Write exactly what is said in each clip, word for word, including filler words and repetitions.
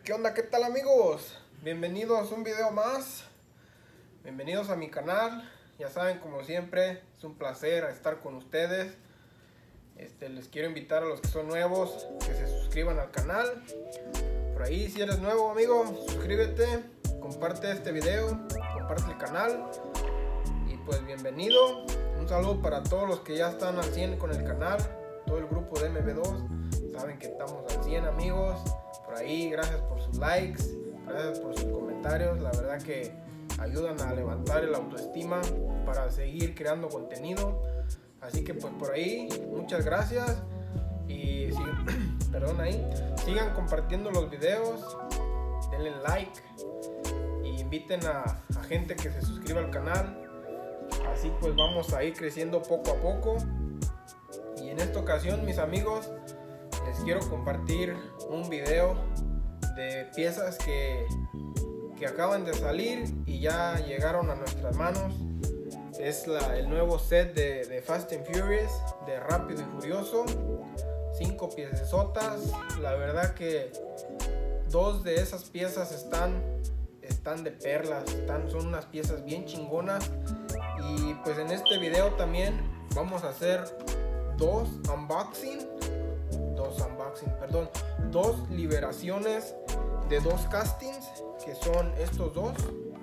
¿Qué onda? ¿Qué tal, amigos? Bienvenidos a un video más. Bienvenidos a mi canal. Ya saben, como siempre, es un placer estar con ustedes. Este, les quiero invitar a los que son nuevos que se suscriban al canal. Por ahí, si eres nuevo, amigo, suscríbete, comparte este video, comparte el canal. Y pues bienvenido. Un saludo para todos los que ya están al cien con el canal, todo el grupo de M B dos. Saben que estamos al cien, amigos. Por ahí, gracias por sus likes, gracias por sus comentarios. La verdad que ayudan a levantar el autoestima para seguir creando contenido. Así que pues por ahí, muchas gracias. Y sigan, perdón ahí, sigan compartiendo los videos, denle like y inviten a, a gente que se suscriba al canal. Así pues vamos a ir creciendo poco a poco. Y en esta ocasión, mis amigos, les quiero compartir un video de piezas que, que acaban de salir y ya llegaron a nuestras manos. Es la, el nuevo set de, de Fast and Furious, de Rápido y Furioso. Cinco piecesotas. La verdad que dos de esas piezas están, están de perlas. Están, son unas piezas bien chingonas. Y pues en este video también vamos a hacer dos unboxing. Dos unboxing, perdón. Dos liberaciones de dos castings, que son estos dos.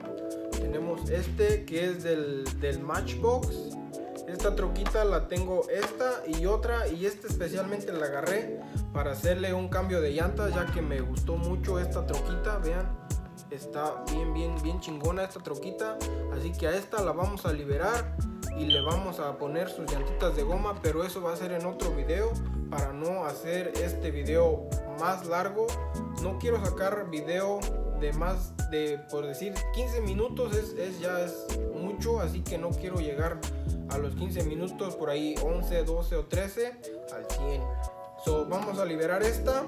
Tenemos este que es del, del Matchbox. Esta troquita la tengo, esta y otra, y esta especialmente la agarré para hacerle un cambio de llantas, ya que me gustó mucho esta troquita. Vean, está bien bien bien chingona esta troquita. Así que a esta la vamos a liberar y le vamos a poner sus llantitas de goma, pero eso va a ser en otro video, para no hacer este video más largo. No quiero sacar video de más de, por decir, quince minutos, es, es ya es mucho, así que no quiero llegar a los quince minutos, por ahí once, doce o trece al cien. So, vamos a liberar esta.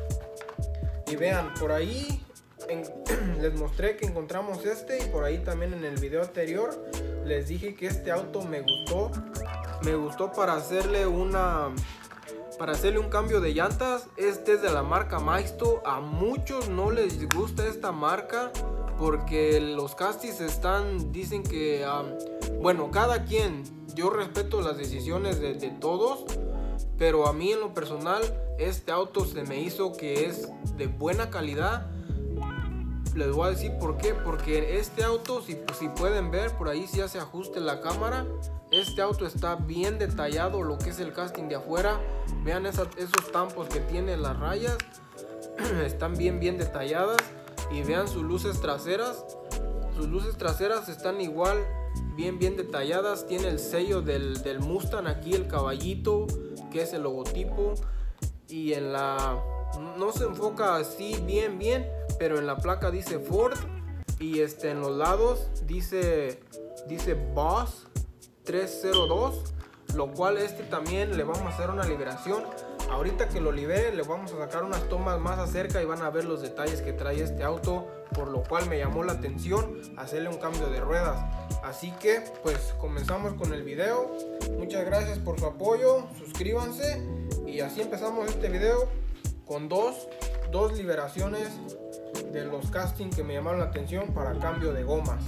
Y vean, por ahí en, les mostré que encontramos este, y por ahí también en el video anterior les dije que este auto me gustó. Me gustó para hacerle una... Para hacerle un cambio de llantas. Este es de la marca Maisto. A muchos no les gusta esta marca porque los castings están, dicen que um, bueno, cada quien, yo respeto las decisiones de, de todos, pero a mí en lo personal este auto se me hizo que es de buena calidad. Les voy a decir por qué. Porque este auto, si, si pueden ver por ahí, si hace ajuste la cámara, este auto está bien detallado, lo que es el casting de afuera. Vean esa, esos tampos que tiene, las rayas están bien bien detalladas. Y vean sus luces traseras. Sus luces traseras están igual, bien bien detalladas. Tiene el sello del, del Mustang aquí, el caballito, que es el logotipo. Y en la... no se enfoca así bien bien, pero en la placa dice Ford. Y este, en los lados dice, dice Boss tres cero dos, lo cual este también le vamos a hacer una liberación. Ahorita que lo libere le vamos a sacar unas tomas más acerca y van a ver los detalles que trae este auto, por lo cual me llamó la atención hacerle un cambio de ruedas. Así que pues comenzamos con el video. Muchas gracias por su apoyo, suscríbanse, y así empezamos este video con dos, dos liberaciones de los castings que me llamaron la atención para cambio de gomas.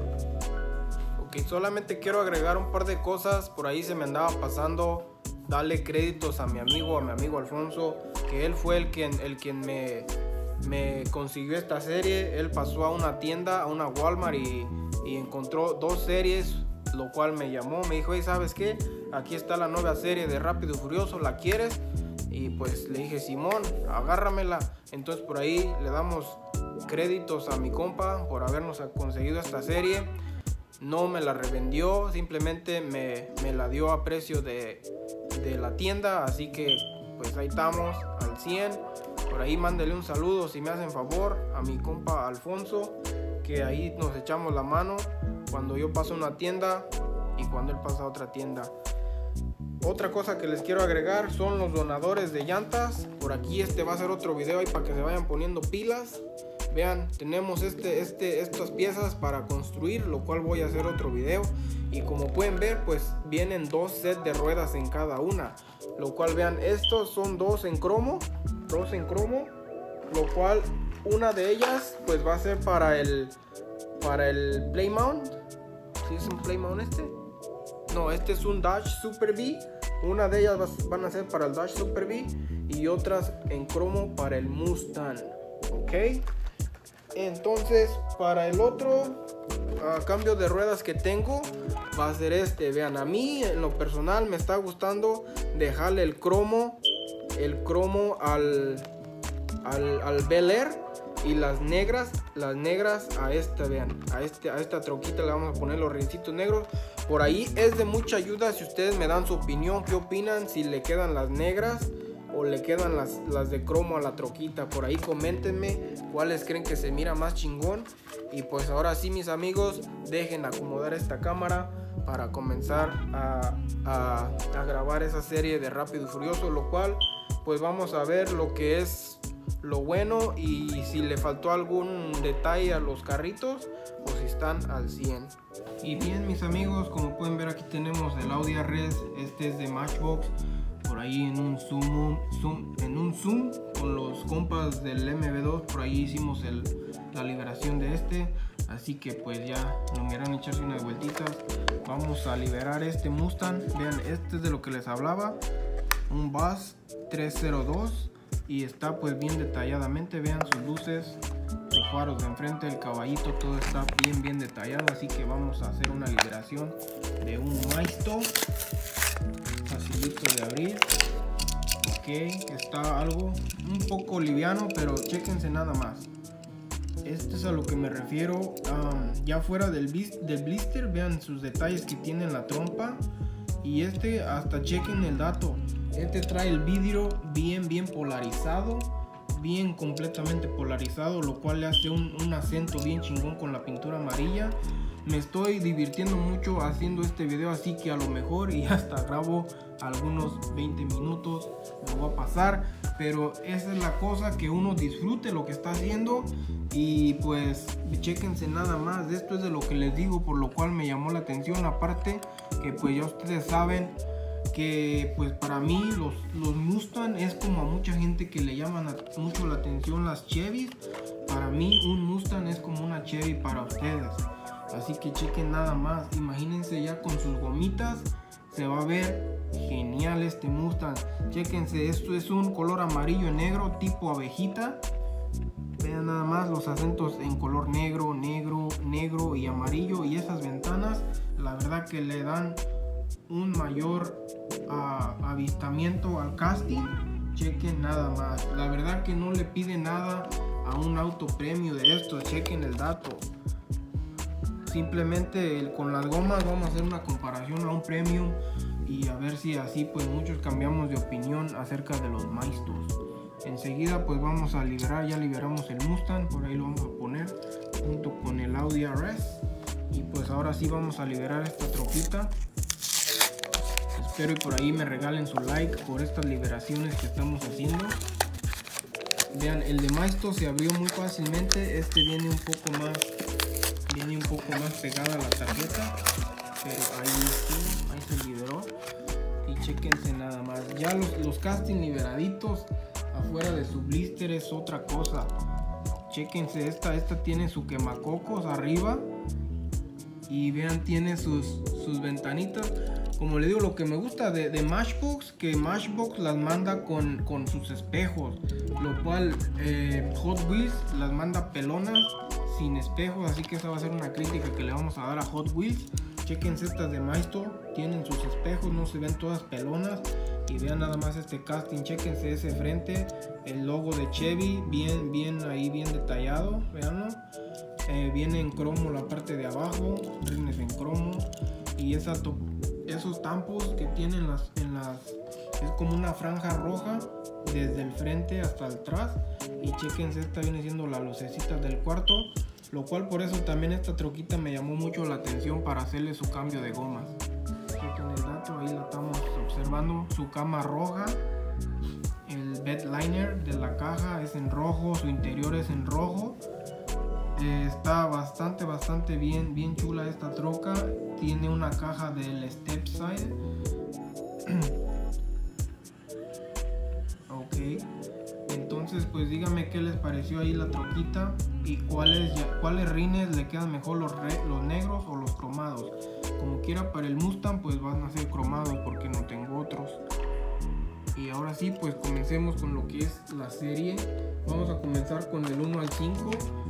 Ok, solamente quiero agregar un par de cosas. Por ahí se me andaba pasando darle créditos a mi amigo, a mi amigo Alfonso, que él fue el quien, el quien me, me consiguió esta serie. Él pasó a una tienda, a una Walmart, y, y encontró dos series, lo cual me llamó, me dijo, hey, ¿sabes qué? Aquí está la nueva serie de Rápido y Furioso, ¿la quieres? Y pues le dije, Simón, agárramela. Entonces por ahí le damos créditos a mi compa por habernos conseguido esta serie. No me la revendió, simplemente me, me la dio a precio de, de la tienda. Así que pues ahí estamos al cien. Por ahí mándele un saludo, si me hacen favor, a mi compa Alfonso, que ahí nos echamos la mano cuando yo paso a una tienda y cuando él pasa a otra tienda. Otra cosa que les quiero agregar son los donadores de llantas. Por aquí este va a ser otro video ahí para que se vayan poniendo pilas. Vean, tenemos este, este, estas piezas para construir, lo cual voy a hacer otro video. Y como pueden ver, pues vienen dos sets de ruedas en cada una, lo cual vean, estos son dos en cromo, dos en cromo, lo cual una de ellas pues va a ser para el para el Play Mount. ¿Sí es un Play Mount este? No, este es un Dodge Super Bee. Una de ellas van a ser para el Dodge Super Bee y otras en cromo para el Mustang. Ok, entonces para el otro uh, cambio de ruedas que tengo va a ser este. Vean, a mí en lo personal me está gustando dejarle el cromo el cromo al al, al Bel Air, y las negras las negras a esta. Vean, a este a esta troquita le vamos a poner los rincitos negros. Por ahí es de mucha ayuda si ustedes me dan su opinión, qué opinan, si le quedan las negras o le quedan las, las de cromo a la troquita. Por ahí coméntenme cuáles creen que se mira más chingón. Y pues ahora sí, mis amigos, dejen acomodar esta cámara para comenzar a, a, a grabar esa serie de Rápido y Furioso, lo cual pues vamos a ver lo que es lo bueno y si le faltó algún detalle a los carritos o si están al cien. Y bien, mis amigos, como pueden ver, aquí tenemos el Audi R S. Este es de Matchbox. Por ahí en un zoom, zoom en un zoom con los compas del M V dos, por ahí hicimos el, la liberación de este. Así que pues ya lo miran echarse unas vueltitas. Vamos a liberar este Mustang. Vean, este es de lo que les hablaba, un Buzz trescientos dos, y está pues bien detalladamente. Vean sus luces, los faros de enfrente, el caballito, todo está bien bien detallado. Así que vamos a hacer una liberación de un Maisto, facilito de abrir. Ok, está algo un poco liviano, pero chéquense nada más. Este es a lo que me refiero. Um, ya fuera del, del blister, vean sus detalles que tiene en la trompa. Y este, hasta chequen el dato, este trae el vidrio bien bien polarizado, bien completamente polarizado, lo cual le hace un, un acento bien chingón con la pintura amarilla. Me estoy divirtiendo mucho haciendo este video, así que a lo mejor y hasta grabo algunos veinte minutos, me voy a pasar, pero esa es la cosa, que uno disfrute lo que está haciendo. Y pues chéquense nada más, esto es de lo que les digo, por lo cual me llamó la atención. Aparte que pues ya ustedes saben que pues para mí los, los Mustang es como a mucha gente que le llaman a, mucho la atención las Chevy. Para mí un Mustang es como una Chevy para ustedes. Así que chequen nada más, imagínense ya con sus gomitas, se va a ver genial este Mustang. Chéquense, esto es un color amarillo y negro tipo abejita. Vean nada más los acentos en color negro, negro, negro y amarillo. Y esas ventanas, la verdad que le dan un mayor uh, avistamiento al casting. Chequen nada más, la verdad que no le pide nada a un auto premio de estos. Chequen el dato. Simplemente el, con las gomas vamos a hacer una comparación a un premium y a ver si así pues muchos cambiamos de opinión acerca de los Maistos. Enseguida pues vamos a liberar, ya liberamos el Mustang, por ahí lo vamos a poner junto con el Audi R S. Y pues ahora sí vamos a liberar esta troquita. Espero y por ahí me regalen su like por estas liberaciones que estamos haciendo. Vean, el de Maisto se abrió muy fácilmente, este viene un poco más viene un poco más pegada a la tarjeta, pero ahí sí, ahí se liberó. Y chequense nada más, ya los, los casting liberaditos afuera de su blister es otra cosa. Chequense, esta, esta tiene su quemacocos arriba y vean, tiene sus, sus ventanitas. Como le digo, lo que me gusta de, de Matchbox, que Matchbox las manda con, con sus espejos, lo cual eh, Hot Wheels las manda pelonas sin espejos, así que esa va a ser una crítica que le vamos a dar a Hot Wheels. Chequense estas de Maisto, tienen sus espejos, no se ven todas pelonas. Y vean nada más este casting, chequense ese frente, el logo de Chevy, bien, bien ahí, bien detallado, veanlo. Eh, viene en cromo la parte de abajo, rines en cromo, y esa esos tampos que tienen las, en las, es como una franja roja desde el frente hasta atrás. Y chequense, esta viene siendo la lucecita del cuarto, lo cual por eso también esta troquita me llamó mucho la atención para hacerle su cambio de gomas. Chequen el dato, ahí la estamos observando, su cama roja, el bed liner de la caja es en rojo, su interior es en rojo. Eh, está bastante bastante bien bien chula esta troca. Tiene una caja del step side. Ok, entonces Entonces pues díganme qué les pareció ahí la troquita y cuáles, cuáles rines le quedan mejor, los, re, los negros o los cromados. Como quiera, para el Mustang pues van a ser cromados porque no tengo otros. Y ahora sí, pues comencemos con lo que es la serie. Vamos a comenzar con el uno al cinco.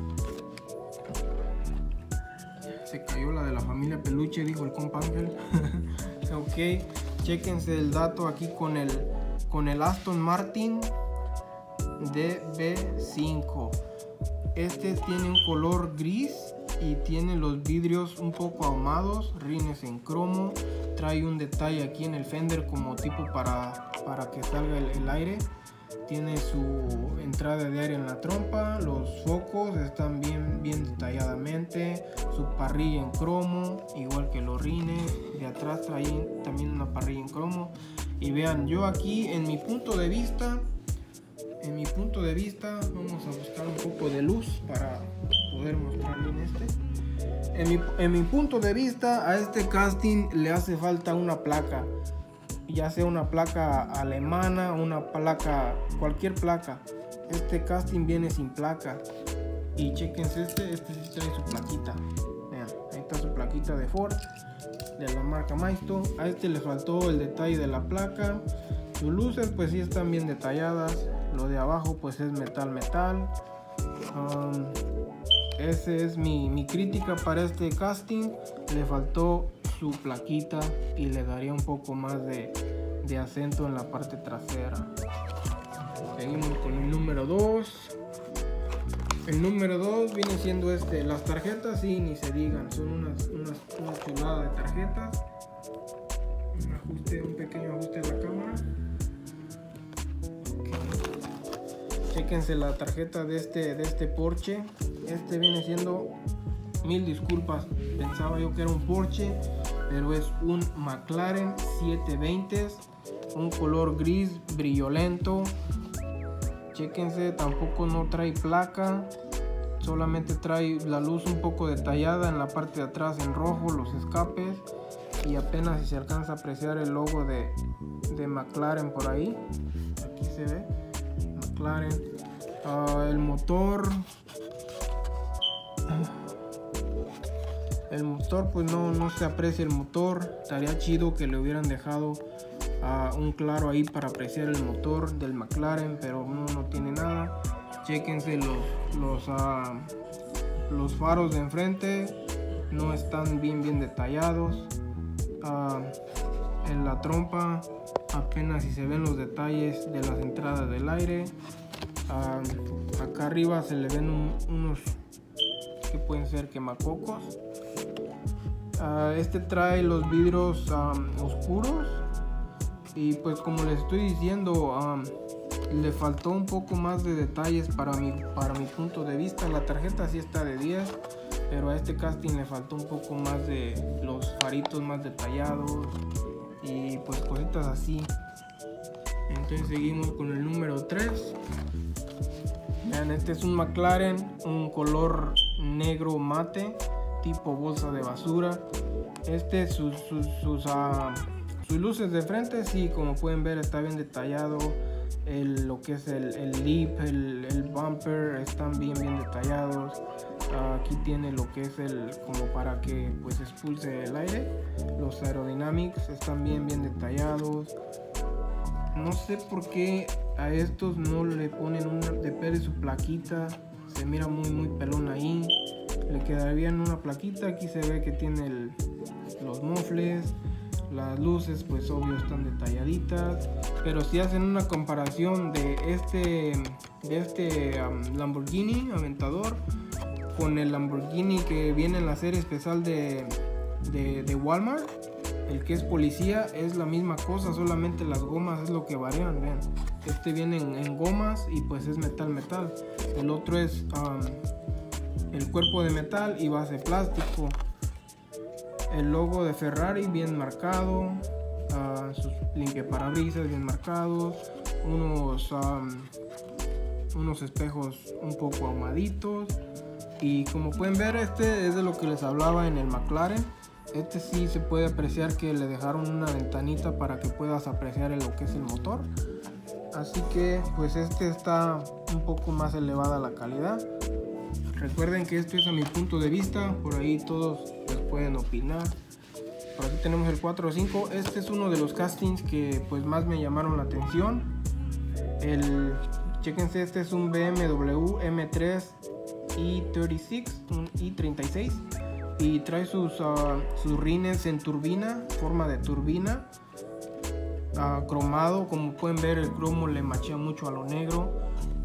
Se cayó la de la familia Peluche, dijo el compa Ángel. Ok, chéquense el dato aquí con el, con el Aston Martin D B cinco. Este tiene un color gris y tiene los vidrios un poco ahumados, rines en cromo. Trae un detalle aquí en el fender como tipo para, para que salga el, el aire. Tiene su entrada de aire en la trompa, los focos están bien, bien detalladamente, su parrilla en cromo, igual que los rines. De atrás trae también una parrilla en cromo. Y vean, yo aquí en mi punto de vista, en mi punto de vista, vamos a buscar un poco de luz para poder mostrar bien este. En mi, en mi punto de vista, a este casting le hace falta una placa. Ya sea una placa alemana, una placa, cualquier placa. Este casting viene sin placa. Y chequense este, este sí trae su plaquita. Vean, ahí está su plaquita de Ford, de la marca Maisto. A este le faltó el detalle de la placa. Sus luces pues sí están bien detalladas. Lo de abajo pues es metal metal. Um, ese es mi, mi crítica para este casting. Le faltó su plaquita y le daría un poco más de, de acento en la parte trasera. Seguimos con el número dos. El número dos viene siendo este. Las tarjetas sí, ni se digan, son unas, unas, una chulada de tarjetas. Un ajuste, un pequeño ajuste de la cámara. Okay. Chéquense la tarjeta de este, de este Porsche. Este viene siendo, mil disculpas, pensaba yo que era un Porsche, pero es un McLaren setecientos veinte, un color gris brillolento. Chéquense, tampoco no trae placa, solamente trae la luz un poco detallada en la parte de atrás en rojo, los escapes, y apenas si se alcanza a apreciar el logo de, de McLaren por ahí. Aquí se ve McLaren. Uh, el motor El motor pues no, no se aprecia el motor. Estaría chido que le hubieran dejado uh, un claro ahí para apreciar el motor del McLaren, pero no, no tiene nada. Chéquense los, los, uh, los faros de enfrente, no están bien bien detallados. Uh, en la trompa apenas si se ven los detalles de las entradas del aire. Uh, acá arriba se le ven un, unos que pueden ser quemacocos. Uh, este trae los vidrios um, oscuros y pues como les estoy diciendo, um, le faltó un poco más de detalles para mi, para mi punto de vista. La tarjeta sí está de diez, pero a este casting le faltó un poco más de los faritos más detallados y pues cositas así. Entonces seguimos con el número tres. Vean, este es un McLaren, un color negro mate, tipo bolsa de basura. Este, sus, sus, sus, uh, sus luces de frente, sí, como pueden ver, está bien detallado. El, lo que es el, el lip, el, el bumper, están bien, bien detallados. Uh, aquí tiene lo que es el, como para que pues expulse el aire. Los aerodynamics están bien, bien detallados. No sé por qué a estos no le ponen una de pere su plaquita. Se mira muy, muy pelón ahí. Le quedaría bien una plaquita. Aquí se ve que tiene el, los mofles, las luces pues obvio están detalladitas, pero si hacen una comparación de este de este um, Lamborghini Aventador con el Lamborghini que viene en la serie especial de, de, de Walmart, el que es policía, es la misma cosa, solamente las gomas es lo que varían. Vean, este viene en, en gomas y pues es metal metal, el otro es um, el cuerpo de metal y base plástico. El logo de Ferrari bien marcado, uh, sus limpiaparabrisas bien marcados, unos, um, unos espejos un poco ahumaditos, y como pueden ver, este es de lo que les hablaba en el McLaren. Este sí se puede apreciar que le dejaron una ventanita para que puedas apreciar lo que es el motor. así que pues este está un poco más elevada la calidad. Recuerden que esto es a mi punto de vista, por ahí todos les pueden opinar. Por aquí tenemos el cuatro cinco. Este es uno de los castings que pues más me llamaron la atención. El, chéquense, este es un B M W M tres i treinta y seis, un i treinta y seis, y trae sus, uh, sus rines en turbina, forma de turbina, uh, cromado. Como pueden ver, el cromo le machea mucho a lo negro.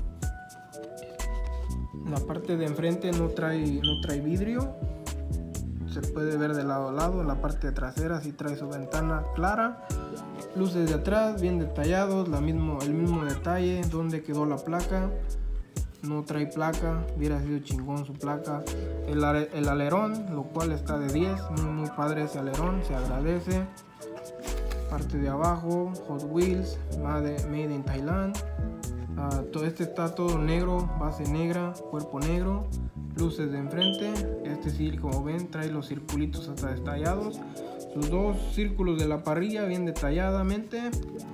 La parte de enfrente no trae, no trae vidrio, se puede ver de lado a lado. En la parte trasera sí trae su ventana clara. Luces de atrás bien detallados, la mismo, el mismo detalle. Donde quedó la placa, no trae placa, hubiera sido chingón su placa. El, el alerón, lo cual está de diez, muy muy padre ese alerón, se agradece. Parte de abajo, Hot Wheels, made, made in Thailand. Uh, todo este está todo negro, base negra, cuerpo negro, luces de enfrente. Este sí, como ven, trae los circulitos hasta detallados, sus dos círculos de la parrilla bien detalladamente.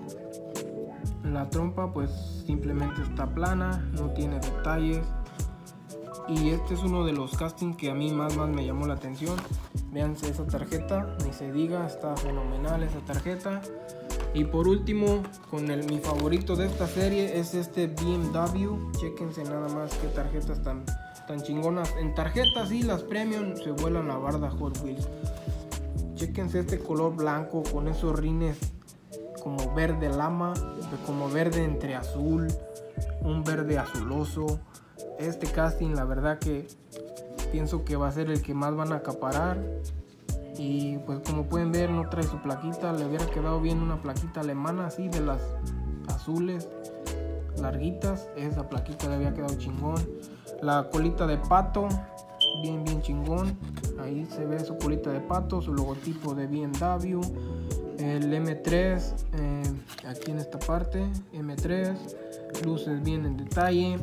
La trompa pues simplemente está plana, no tiene detalles. Y este es uno de los castings que a mí más, más me llamó la atención. Véanse esa tarjeta, ni se diga, está fenomenal esa tarjeta. Y por último, con el, mi favorito de esta serie es este B M W. Chequense nada más qué tarjetas tan, tan chingonas. En tarjetas sí, las premium se vuelan la barda Hot Wheels. Chequense este color blanco con esos rines como verde lama, como verde entre azul, un verde azuloso. Este casting la verdad que pienso que va a ser el que más van a acaparar. Y pues como pueden ver, no trae su plaquita. Le hubiera quedado bien una plaquita alemana así, de las azules larguitas. Esa plaquita le había quedado chingón. La colita de pato, bien bien chingón. Ahí se ve su colita de pato, su logotipo de B M W. El M tres, eh, aquí en esta parte, M tres. Luces bien en detalle.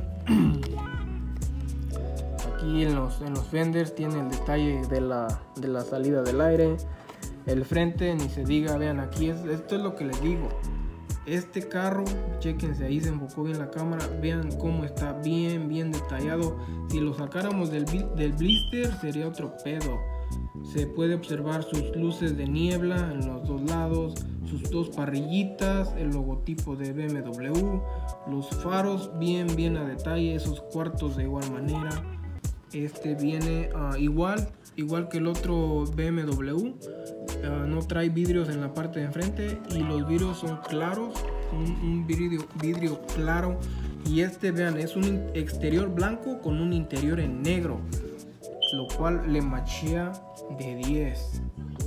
Aquí en los, en los fenders tiene el detalle de la, de la salida del aire. El frente ni se diga, vean aquí, es, esto es lo que les digo. Este carro, chequense, ahí se enfocó bien la cámara, vean cómo está bien, bien detallado. Si lo sacáramos del, del blister sería otro pedo. Se puede observar sus luces de niebla en los dos lados, sus dos parrillitas, el logotipo de B M W, los faros bien, bien a detalle, esos cuartos de igual manera. Este viene uh, igual, igual que el otro B M W, uh, no trae vidrios en la parte de enfrente y los vidrios son claros, un, un vidrio, vidrio claro. Y este, vean, es un exterior blanco con un interior en negro, lo cual le machea de diez.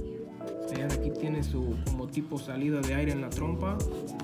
Vean, aquí tiene su como tipo salida de aire en la trompa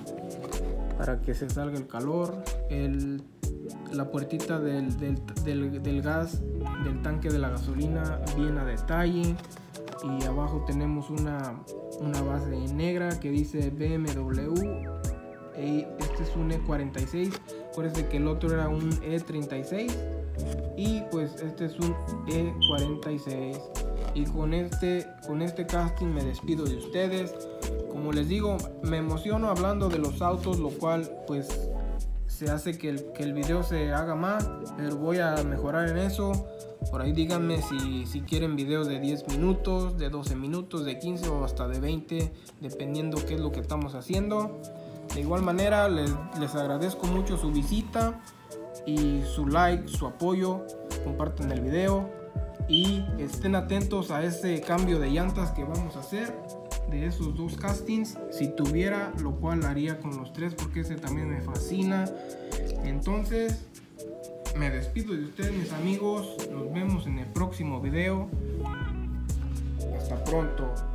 para que se salga el calor. El la puertita del, del, del, del gas del tanque de la gasolina bien a detalle. Y abajo tenemos una, una base negra que dice B M W. Y este es un E cuarenta y seis. Acuérdense que el otro era un E treinta y seis y pues este es un E cuarenta y seis. Y con este, con este casting me despido de ustedes. Como les digo, me emociono hablando de los autos, lo cual pues se hace que el, que el video se haga más, pero voy a mejorar en eso. Por ahí díganme si, si quieren videos de diez minutos, de doce minutos, de quince o hasta de veinte, dependiendo qué es lo que estamos haciendo. De igual manera les, les agradezco mucho su visita y su like, su apoyo. Compartan el video y estén atentos a ese cambio de llantas que vamos a hacer de esos dos castings, si tuviera, lo cual haría con los tres porque ese también me fascina. Entonces me despido de ustedes, mis amigos, nos vemos en el próximo video. Hasta pronto.